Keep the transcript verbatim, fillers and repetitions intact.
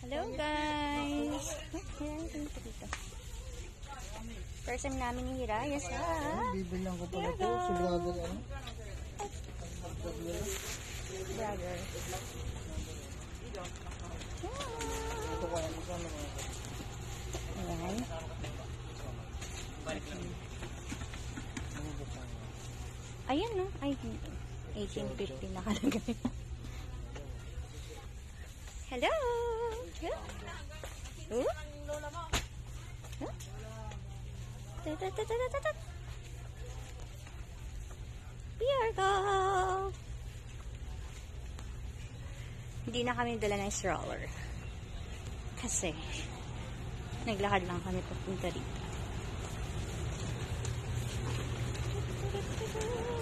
Hello guys! First time namin ni Hiraya sa bibilang ko pala ito. Si brother ano? Brother. Ito kaya mo sa ano? Ayan. Ayan no? Ay, eighteen fifty nakalagay. Hello! Huh? Huh? Huh? Puregold! Hindi na kami dala ng stroller. Kasi, naglakad lang kami papunta dito.